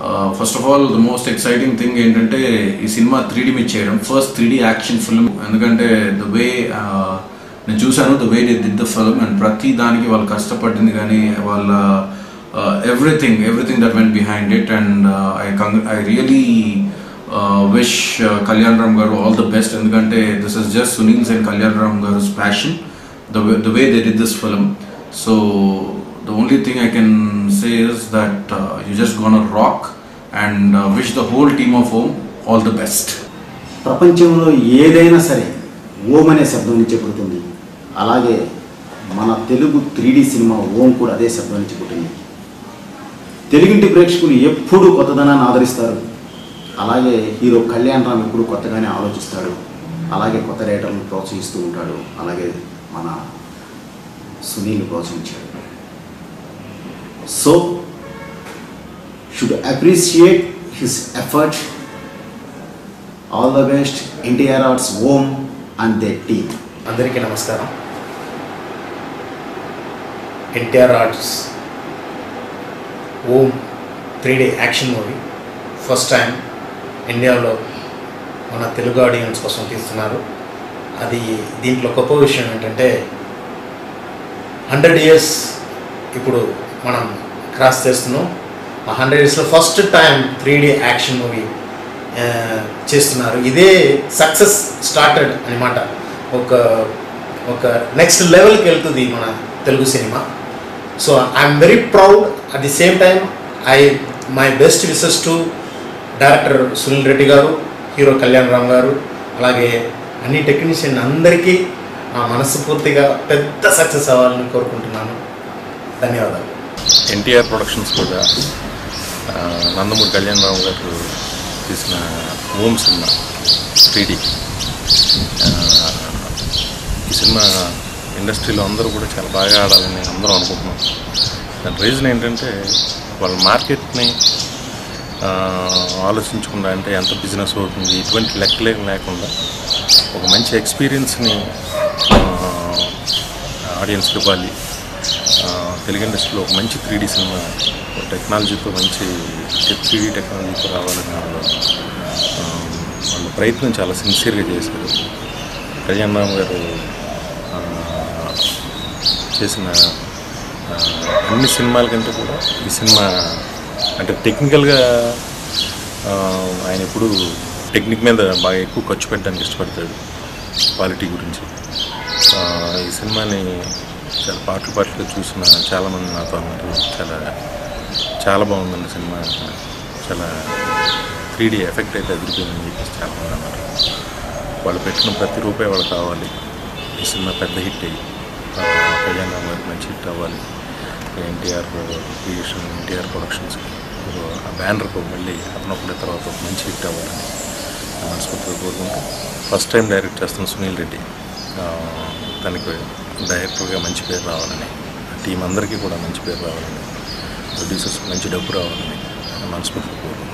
First of all the most exciting thing ఏంటంటే ఈ సినిమా 3D మీద చేయడం, ఫస్ట్ 3D యాక్షన్ ఫిల్మ్. ఎందుకంటే ద వే నేను చూశాను, the way they did the film, and ప్రతి దానికి వాళ్ళు కష్టపడింది కానీ వాళ్ళ everything that went behind it, and I really wish Kalyan Ram garu all the best, endukante this is just Sunil's and Kalyan Ram garu's passion, the way they did this film. So the only thing I can say is that you're just gonna rock, and wish the whole team of OM all the best. ప్రపంచంలో ఏదైనా సరే ఓం అనే శబ్దం నుంచి పుడుతుంది. అలాగే మన Telugu 3D cinema ఓం కూడా అదే శబ్దం నుంచి పుట్టింది. తెలుగింటి ప్రేక్షకులు ఎప్పుడు కొత్తదనాన్ని ఆదరిస్తారు. అలాగే హీరో కళ్యాణ్ రామ్ ఎప్పుడు కొత్తగానే ఆలోచిస్తాడు. అలాగే కొత్త రైటర్లను ప్రోత్సహిస్తూ ఉంటాడు. అలాగే మన సునీల్ ప్రోత్సహించాడు. So should appreciate his effort. All the best NTR Arts Om and the team. అందరికీ నమస్కారం. NTR Arts Om 3D action movie first time ఇండియాలో మన తెలుగు ఆడియన్స్ కోసం తీస్తున్నారు. అది దీంట్లో గొప్ప విషయం ఏంటంటే 100 years ఇప్పుడు మనం క్రాస్ చేస్తున్నాం. ఆ 100 yearsలో first time 3D action movie చేస్తున్నారు. ఇదే సక్సెస్ స్టార్టెడ్ అనమాట. ఒక నెక్స్ట్ లెవెల్కి వెళ్తుంది మన తెలుగు సినిమా. So I'm very proud. At the same time my best wishes to director Sunil Reddy garu, hero Kalyan Ram గారు, అలాగే అన్ని టెక్నీషియన్ అందరికీ నా మనస్ఫూర్తిగా పెద్ద సక్సెస్ అవ్వాలని కోరుకుంటున్నాను. ధన్యవాదాలు. ఎన్టీఆర్ ప్రొడక్షన్స్ కూడా నందమూరి కళ్యాణ్ రామ్ గారు తీసిన ఓం సినిమా 3D. ఈ సినిమా ఇండస్ట్రీలో అందరూ కూడా చాలా బాగా ఆడాలని అందరూ అనుకుంటున్నాం. దాని రీజన్ ఏంటంటే వాళ్ళ మార్కెట్ని ఆలోచించకుండా, అంటే ఎంత బిజినెస్ అవుతుంది ఇటువంటి లెక్కలే లేకుండా ఒక మంచి ఎక్స్పీరియన్స్ని ఆడియన్స్కి ఇవ్వాలి. తెలుగు ఇండస్ట్రీలో ఒక మంచి 3D సినిమా టెక్నాలజీతో, మంచి 3D టెక్నాలజీతో రావాలని వాళ్ళ ప్రయత్నం చాలా సిన్సియర్గా చేశారు. కళ్యాణ్ రామ్ గారు చేసిన అన్ని సినిమాల కంటే కూడా ఈ సినిమా అంటే టెక్నికల్గా ఆయన ఎప్పుడు టెక్నిక్ మీద బాగా ఎక్కువ ఖర్చు పెట్టడానికి ఇష్టపడతాడు, క్వాలిటీ గురించి. ఈ సినిమాని చాలా పాటలుగా చూసిన చాలామంది నాతో అన్నారు, చాలా బాగుందండి సినిమా, చాలా 3D ఎఫెక్ట్ అయితే అదిరిపోయిందని చెప్పేసి చాలామంది అన్నారు. వాళ్ళు పెట్టిన ప్రతి రూపాయి వాళ్ళకి కావాలి. ఈ సినిమా పెద్ద హిట్ అయ్యి కళ్యాణ్ రామ్ గారికి మంచి హిట్ అవ్వాలి. ఎన్టీఆర్ క్రియేషన్, ఎన్టీఆర్ ప్రొడక్షన్స్ ఆ బ్యానర్కు మళ్ళీ అతనొక్కడే తర్వాత ఒక మంచి హిట్ అవ్వాలని మనస్ఫూర్తిగా కోరుకుంటూ, ఫస్ట్ టైం డైరెక్ట్ చేస్తున్న సునీల్ రెడ్డి తనకి డైరెక్టర్గా మంచి పేరు రావాలని, టీం అందరికీ కూడా మంచి పేరు రావాలని, ప్రొడ్యూసర్స్ మంచి డబ్బు రావాలని మనస్ఫూర్తిగా కోరుకుంటున్నాను.